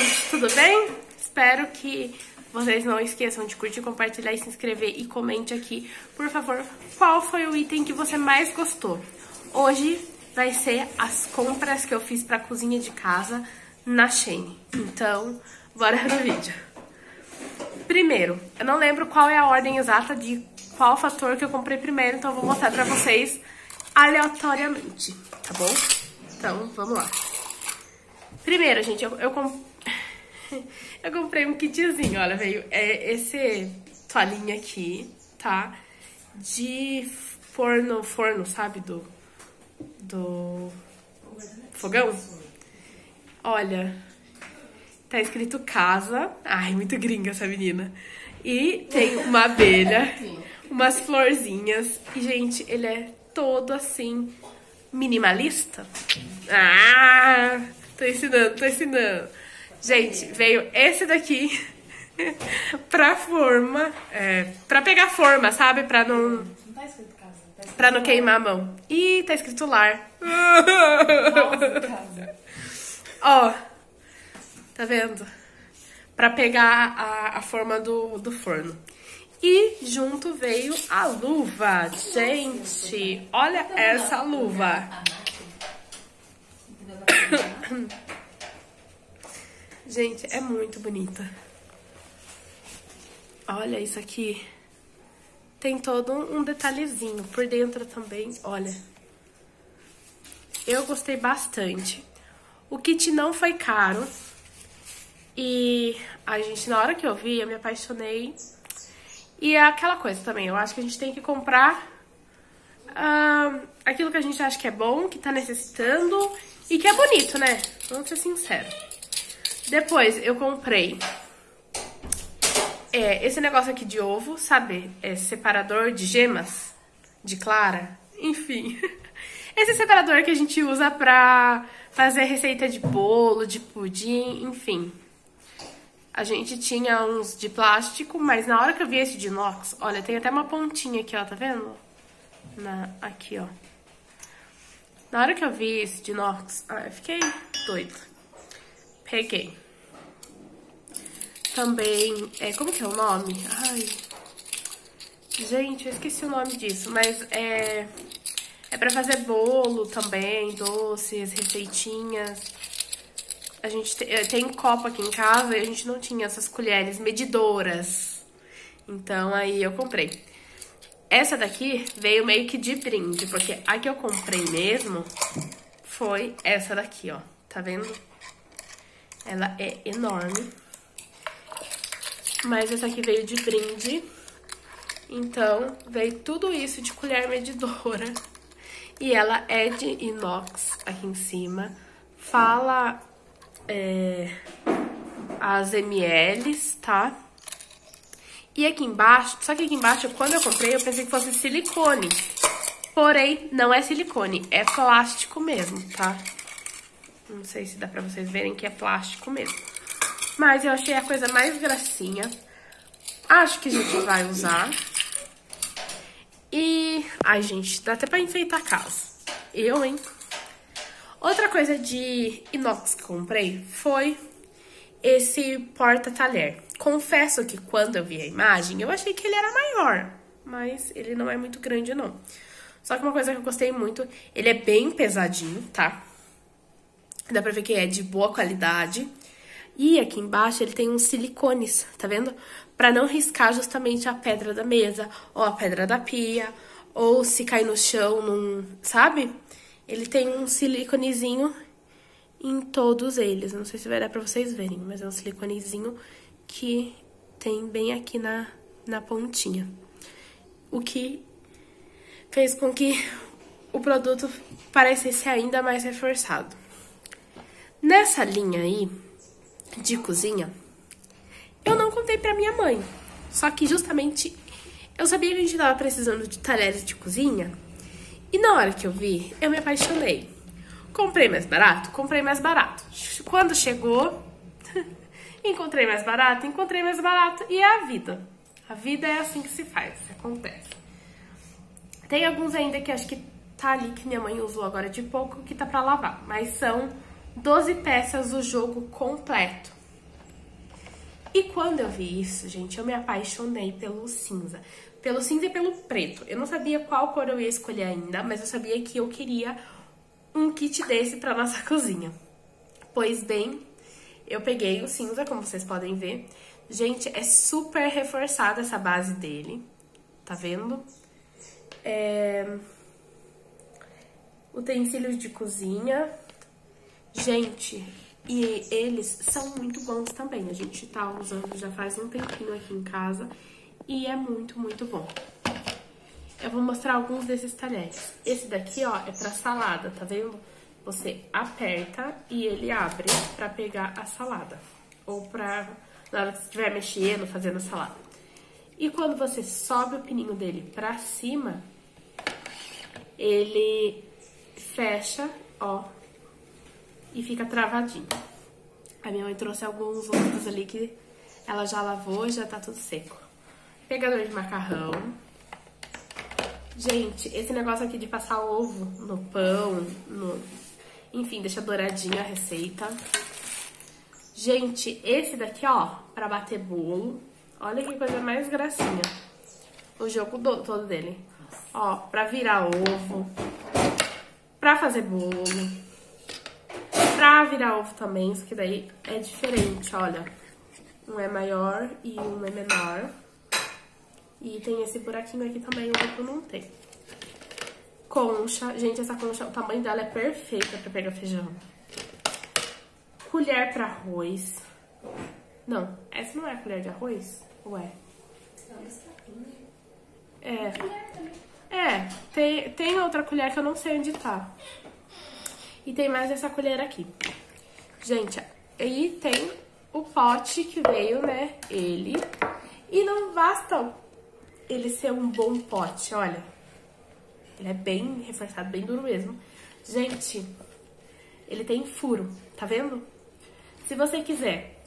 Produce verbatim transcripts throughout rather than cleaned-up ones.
gente, tudo bem? Espero que vocês não esqueçam de curtir, compartilhar e se inscrever e comente aqui, por favor, qual foi o item que você mais gostou. Hoje vai ser as compras que eu fiz pra cozinha de casa na Shein. Então, bora pro vídeo. Primeiro, eu não lembro qual é a ordem exata de qual fator que eu comprei primeiro, então eu vou mostrar pra vocês aleatoriamente, tá bom? Então, vamos lá. Primeiro, gente, eu, eu, comp... eu comprei um kitzinho, olha, veio é esse toalhinha aqui, tá? De forno, forno, sabe? Do, do fogão. Olha, tá escrito casa. Ai, muito gringa essa menina. E tem uma abelha, umas florzinhas. E, gente, ele é todo assim, minimalista. Ah... Tô ensinando, tô ensinando. Gente, veio esse daqui pra forma, é, pra pegar forma, sabe? Pra não... Não tá escrito casa. Tá escrito pra não queimar a mão. Ih, tá escrito lar. Casa. Ó, tá vendo? Pra pegar a, a forma do, do forno. E junto veio a luva. Gente, olha essa luva. Gente, é muito bonita. Olha isso aqui. Tem todo um detalhezinho por dentro também, olha. Eu gostei bastante. O kit não foi caro. E, ai, gente, na hora que eu vi, eu me apaixonei. E é aquela coisa também, eu acho que a gente tem que comprar uh, aquilo que a gente acha que é bom, que tá necessitando e que é bonito, né? Vamos ser sinceros. Depois eu comprei é, esse negócio aqui de ovo, sabe? É separador de gemas, de clara, enfim. Esse separador que a gente usa pra fazer receita de bolo, de pudim, enfim. A gente tinha uns de plástico, mas na hora que eu vi esse de inox, olha, tem até uma pontinha aqui, ó, tá vendo? Na, aqui, ó. Na hora que eu vi esse de inox, ah, eu fiquei doida. Peguei. Também, é, como que é o nome? Ai, gente, eu esqueci o nome disso, mas é, é pra fazer bolo também, doces, receitinhas. A gente tem, tem copo aqui em casa e a gente não tinha essas colheres medidoras. Então, aí eu comprei. Essa daqui veio meio que de brinde, porque a que eu comprei mesmo foi essa daqui, ó. Tá vendo? Ela é enorme. Mas essa aqui veio de brinde. Então, veio tudo isso de colher medidora. E ela é de inox aqui em cima. Fala é, as mls, tá? E aqui embaixo, só que aqui embaixo, quando eu comprei, eu pensei que fosse silicone. Porém, não é silicone, é plástico mesmo, tá? Não sei se dá pra vocês verem que é plástico mesmo. Mas eu achei a coisa mais gracinha. Acho que a gente vai usar. E... ai, gente, dá até pra enfeitar a casa. Eu, hein? Outra coisa de inox que comprei foi esse porta-talher. Confesso que quando eu vi a imagem, eu achei que ele era maior, mas ele não é muito grande, não. Só que uma coisa que eu gostei muito, ele é bem pesadinho, tá? Dá pra ver que é de boa qualidade. E aqui embaixo ele tem uns silicones, tá vendo? Pra não riscar justamente a pedra da mesa, ou a pedra da pia, ou se cair no chão, num, sabe? Ele tem um siliconezinho em todos eles. Não sei se vai dar pra vocês verem, mas é um siliconezinho que tem bem aqui na, na pontinha. O que fez com que o produto parecesse ainda mais reforçado. Nessa linha aí de cozinha, eu não contei pra minha mãe. Só que justamente eu sabia que a gente tava precisando de talheres de cozinha. E na hora que eu vi, eu me apaixonei. Comprei mais barato? Comprei mais barato. Quando chegou, encontrei mais barato? Encontrei mais barato. E é a vida. A vida é assim que se faz, acontece. Tem alguns ainda que acho que tá ali, que minha mãe usou agora de pouco, que tá pra lavar. Mas são doze peças do jogo completo. E quando eu vi isso, gente, eu me apaixonei pelo cinza. Pelo cinza e pelo preto. Eu não sabia qual cor eu ia escolher ainda, mas eu sabia que eu queria um kit desse pra nossa cozinha. Pois bem, eu peguei o cinza, como vocês podem ver. Gente, é super reforçada essa base dele. Tá vendo? É... Utensílios de cozinha. Gente, e eles são muito bons também. A gente tá usando já faz um tempinho aqui em casa. E é muito, muito bom. Eu vou mostrar alguns desses talheres. Esse daqui, ó, é pra salada, tá vendo? Você aperta e ele abre pra pegar a salada. Ou pra, na hora que você estiver mexendo, fazendo salada. E quando você sobe o pininho dele pra cima, ele fecha, ó, e fica travadinho. A minha mãe trouxe alguns outros ali que ela já lavou e já tá tudo seco. Pegador de macarrão. Gente, esse negócio aqui de passar ovo no pão, no... enfim, deixa douradinha a receita. Gente, esse daqui, ó, pra bater bolo. Olha que coisa mais gracinha. O jogo do, todo dele. Ó, pra virar ovo. Pra fazer bolo. Pra virar ovo também, isso que daí é diferente, olha. Um é maior e um é menor. E tem esse buraquinho aqui também, o outro não tem. Concha. Gente, essa concha, o tamanho dela é perfeita pra pegar feijão. Colher pra arroz. Não, essa não é a colher de arroz? Ou é? É. É, tem, tem outra colher que eu não sei onde tá. E tem mais essa colher aqui. Gente, aí tem o pote que veio, né? Ele. E não basta ele ser um bom pote, olha. Ele é bem reforçado, bem duro mesmo. Gente, ele tem furo, tá vendo? Se você quiser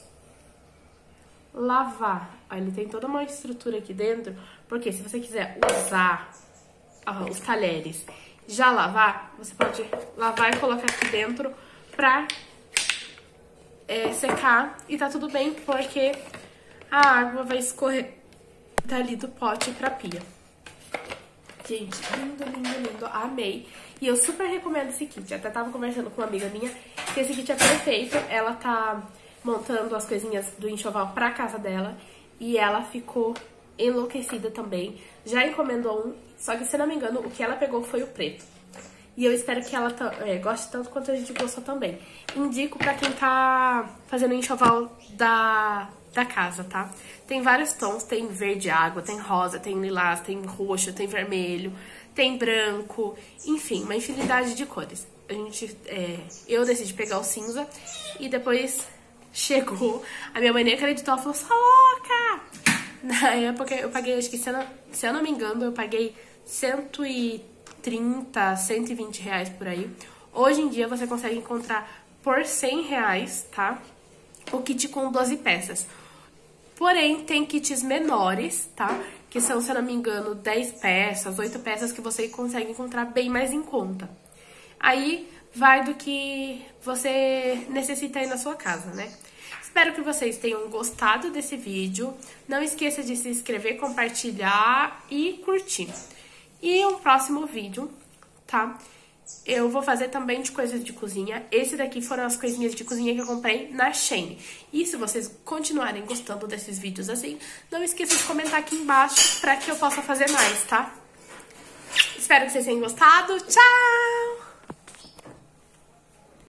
lavar, ó, ele tem toda uma estrutura aqui dentro, porque se você quiser usar ó, os talheres, já lavar, você pode lavar e colocar aqui dentro pra é, secar e tá tudo bem, porque a água vai escorrer dali do pote pra pia. Gente, lindo, lindo, lindo, amei. E eu super recomendo esse kit. Até tava conversando com uma amiga minha que esse kit é perfeito. Ela tá montando as coisinhas do enxoval pra casa dela e ela ficou enlouquecida também. Já encomendou um, só que se não me engano, o que ela pegou foi o preto. E eu espero que ela é, goste tanto quanto a gente gostou também. Indico pra quem tá fazendo o enxoval da... da casa, tá? Tem vários tons, tem verde água, tem rosa, tem lilás, tem roxo, tem vermelho, tem branco, enfim, uma infinidade de cores. A gente, é, eu decidi pegar o cinza e depois chegou, a minha mãe nem acreditou, ela falou, sua louca! Na época eu paguei, acho que se eu não, se eu não me engano, eu paguei cento e trinta, cento e vinte reais por aí. Hoje em dia você consegue encontrar por cem reais, tá? O kit com doze peças. Porém, tem kits menores, tá? Que são, se eu não me engano, dez peças, oito peças que você consegue encontrar bem mais em conta. Aí, vai do que você necessita aí na sua casa, né? Espero que vocês tenham gostado desse vídeo. Não esqueça de se inscrever, compartilhar e curtir. E um próximo vídeo, tá? Eu vou fazer também de coisas de cozinha. Esse daqui foram as coisinhas de cozinha que eu comprei na Shein. E se vocês continuarem gostando desses vídeos assim, não esqueça de comentar aqui embaixo pra que eu possa fazer mais, tá? Espero que vocês tenham gostado. Tchau!